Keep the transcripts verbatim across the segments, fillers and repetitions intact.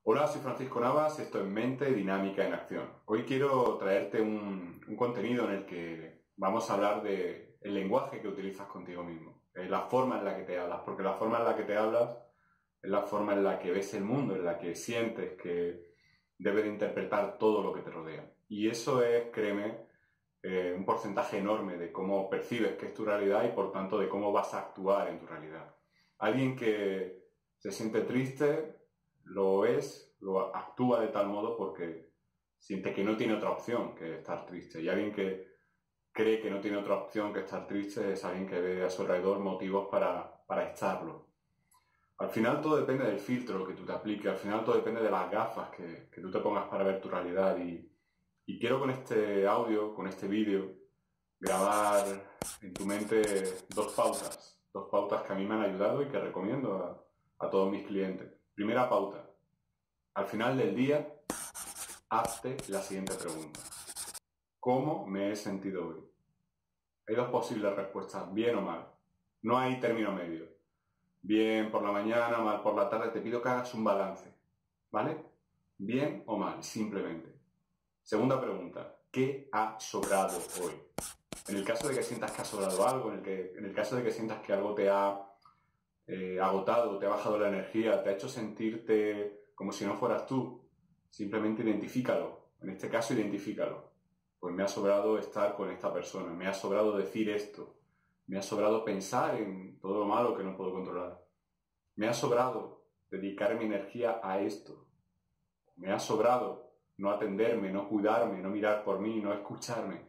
Hola, soy Francisco Navas y esto es Mente Dinámica en Acción. Hoy quiero traerte un, un contenido en el que vamos a hablar de el lenguaje que utilizas contigo mismo, eh, la forma en la que te hablas, porque la forma en la que te hablas es la forma en la que ves el mundo, en la que sientes que debes de interpretar todo lo que te rodea. Y eso es, créeme, eh, un porcentaje enorme de cómo percibes que es tu realidad y por tanto de cómo vas a actuar en tu realidad. Alguien que se siente triste lo es, lo actúa de tal modo porque siente que no tiene otra opción que estar triste. Y alguien que cree que no tiene otra opción que estar triste es alguien que ve a su alrededor motivos para, para estarlo. Al final todo depende del filtro que tú te apliques, al final todo depende de las gafas que, que tú te pongas para ver tu realidad. Y, y quiero con este audio, con este vídeo, grabar en tu mente dos pautas, dos pautas que a mí me han ayudado y que recomiendo a, a todos mis clientes. Primera pauta. Al final del día, hazte la siguiente pregunta. ¿Cómo me he sentido hoy? Hay dos posibles respuestas, bien o mal. No hay término medio. Bien por la mañana, mal por la tarde. Te pido que hagas un balance, ¿vale? Bien o mal, simplemente. Segunda pregunta. ¿Qué ha sobrado hoy? En el caso de que sientas que ha sobrado algo, en el, que, en el caso de que sientas que algo te ha eh, agotado, te ha bajado la energía, te ha hecho sentirte como si no fueras tú, simplemente identifícalo. En este caso, identifícalo. Pues me ha sobrado estar con esta persona, me ha sobrado decir esto, me ha sobrado pensar en todo lo malo que no puedo controlar, me ha sobrado dedicar mi energía a esto, me ha sobrado no atenderme, no cuidarme, no mirar por mí, no escucharme.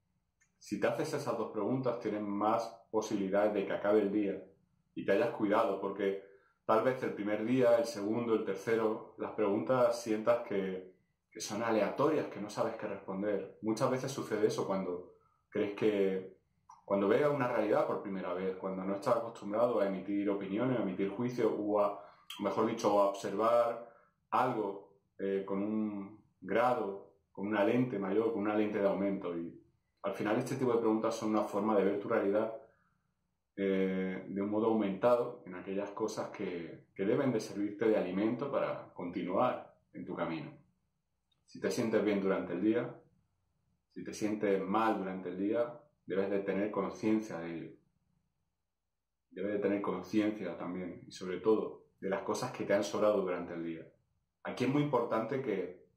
Si te haces esas dos preguntas, tienes más posibilidades de que acabe el día y te hayas cuidado, porque tal vez el primer día, el segundo, el tercero, las preguntas sientas que, que son aleatorias, que no sabes qué responder. Muchas veces sucede eso cuando crees que, cuando veas una realidad por primera vez, cuando no estás acostumbrado a emitir opiniones, a emitir juicios, o a, mejor dicho, a observar algo eh, con un grado, con una lente mayor, con una lente de aumento. Y al final este tipo de preguntas son una forma de ver tu realidad Eh, de un modo aumentado en aquellas cosas que, que deben de servirte de alimento para continuar en tu camino. Si te sientes bien durante el día, si te sientes mal durante el día, debes de tener conciencia de ello. Debes de tener conciencia también, y sobre todo, de las cosas que te han sobrado durante el día. Aquí es muy importante que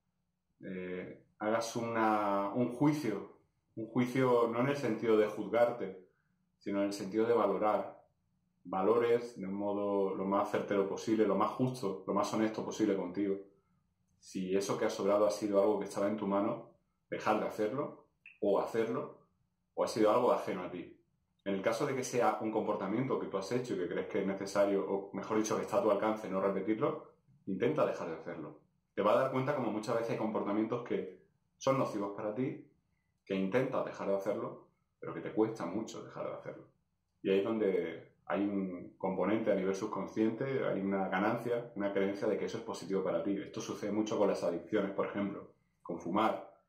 eh, hagas una, un juicio, un juicio no en el sentido de juzgarte, sino en el sentido de valorar. Valores de un modo lo más certero posible, lo más justo, lo más honesto posible contigo. Si eso que ha sobrado ha sido algo que estaba en tu mano, dejar de hacerlo, o hacerlo, o ha sido algo ajeno a ti. En el caso de que sea un comportamiento que tú has hecho y que crees que es necesario, o mejor dicho, que está a tu alcance no repetirlo, intenta dejar de hacerlo. Te vas a dar cuenta como muchas veces hay comportamientos que son nocivos para ti, que intentas dejar de hacerlo, pero que te cuesta mucho dejar de hacerlo. Y ahí es donde hay un componente a nivel subconsciente, hay una ganancia, una creencia de que eso es positivo para ti. Esto sucede mucho con las adicciones, por ejemplo, con fumar,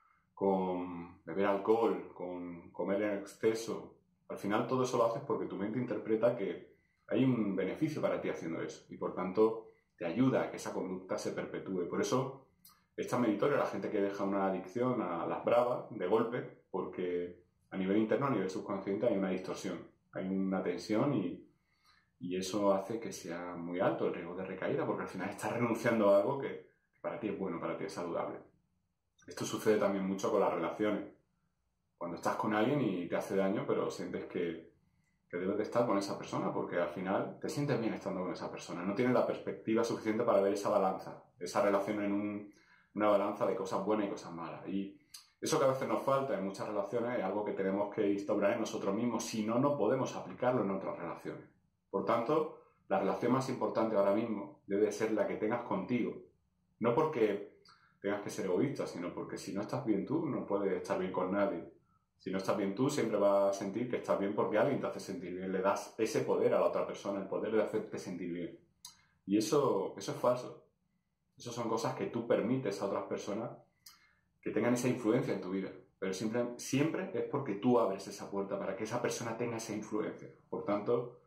con beber alcohol, con comer en exceso. Al final todo eso lo haces porque tu mente interpreta que hay un beneficio para ti haciendo eso y por tanto te ayuda a que esa conducta se perpetúe. Por eso es tan meritorio la gente que deja una adicción a las bravas de golpe, porque a nivel interno, a nivel subconsciente hay una distorsión, hay una tensión y, y eso hace que sea muy alto el riesgo de recaída, porque al final estás renunciando a algo que, que para ti es bueno, para ti es saludable. Esto sucede también mucho con las relaciones. Cuando estás con alguien y te hace daño, pero sientes que, que debes de estar con esa persona, porque al final te sientes bien estando con esa persona. No tienes la perspectiva suficiente para ver esa balanza, esa relación en un, una balanza de cosas buenas y cosas malas. Y eso que a veces nos falta en muchas relaciones es algo que tenemos que instaurar en nosotros mismos, si no, no podemos aplicarlo en otras relaciones. Por tanto, la relación más importante ahora mismo debe ser la que tengas contigo. No porque tengas que ser egoísta, sino porque si no estás bien tú, no puedes estar bien con nadie. Si no estás bien tú, siempre vas a sentir que estás bien porque alguien te hace sentir bien. Le das ese poder a la otra persona, el poder de hacerte sentir bien. Y eso, eso es falso. Eso son cosas que tú permites a otras personas que tengan esa influencia en tu vida. Pero siempre, siempre es porque tú abres esa puerta para que esa persona tenga esa influencia. Por tanto,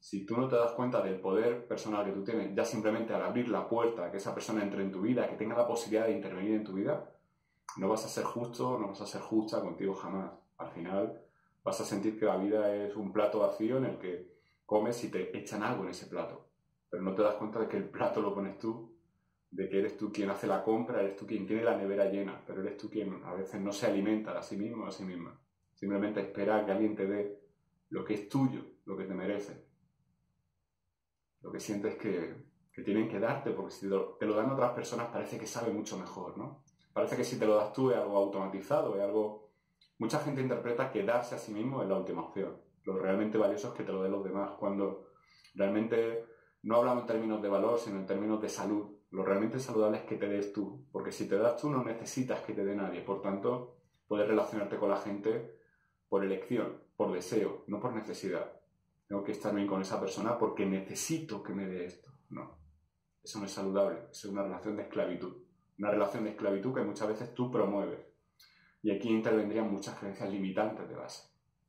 Si tú no te das cuenta del poder personal que tú tienes, ya simplemente al abrir la puerta, que esa persona entre en tu vida, que tenga la posibilidad de intervenir en tu vida, no vas a ser justo, no vas a ser justa contigo jamás. Al final vas a sentir que la vida es un plato vacío en el que comes y te echan algo en ese plato. Pero no te das cuenta de que el plato lo pones tú, de que eres tú quien hace la compra, eres tú quien tiene la nevera llena, pero eres tú quien a veces no se alimenta a sí mismo o a sí misma. Simplemente espera a que alguien te dé lo que es tuyo, lo que te merece. Lo que sientes que, que tienen que darte, porque si te lo dan otras personas parece que sabe mucho mejor, ¿no? Parece que si te lo das tú es algo automatizado, es algo... Mucha gente interpreta que darse a sí mismo es la última opción. Lo realmente valioso es que te lo den los demás, cuando realmente no hablamos en términos de valor, sino en términos de salud. Lo realmente saludable es que te des tú, porque si te das tú no necesitas que te dé nadie, por tanto, puedes relacionarte con la gente por elección, por deseo, no por necesidad. Tengo que estar bien con esa persona porque necesito que me dé esto. No, eso no es saludable, eso es una relación de esclavitud. Una relación de esclavitud que muchas veces tú promueves. Y aquí intervendrían muchas creencias limitantes de base.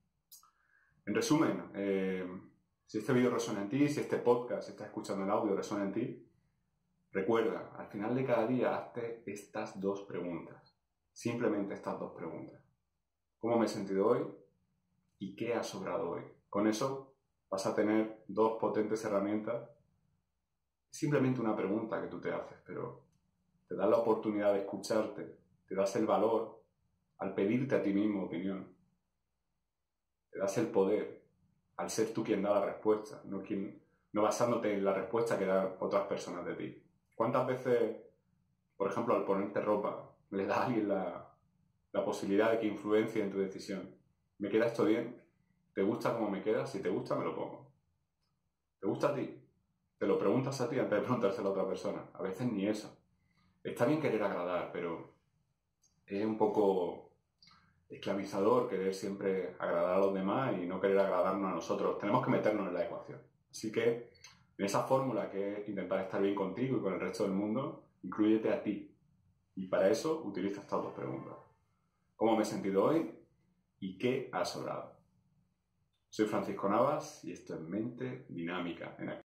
En resumen, eh, si este vídeo resuena en ti, si este podcast, si estás escuchando el audio resuena en ti, recuerda, al final de cada día hazte estas dos preguntas. Simplemente estas dos preguntas. ¿Cómo me he sentido hoy? ¿Y qué ha sobrado hoy? Con eso vas a tener dos potentes herramientas. Simplemente una pregunta que tú te haces, pero te das la oportunidad de escucharte, te das el valor al pedirte a ti mismo opinión, te das el poder al ser tú quien da la respuesta, no, quien, no basándote en la respuesta que dan otras personas de ti. ¿Cuántas veces, por ejemplo, al ponerte ropa, le da a alguien la, la posibilidad de que influencie en tu decisión? ¿Me queda esto bien? ¿Te gusta cómo me queda? Si te gusta, me lo pongo. ¿Te gusta a ti? Te lo preguntas a ti antes de preguntárselo a otra persona. A veces ni eso. Está bien querer agradar, pero es un poco esclavizador querer siempre agradar a los demás y no querer agradarnos a nosotros. Tenemos que meternos en la ecuación. Así que en esa fórmula que es intentar estar bien contigo y con el resto del mundo, inclúyete a ti. Y para eso utiliza estas dos preguntas. ¿Cómo me he sentido hoy? ¿Y qué ha sobrado? Soy Francisco Navas y esto es Mente Dinámica en Acción.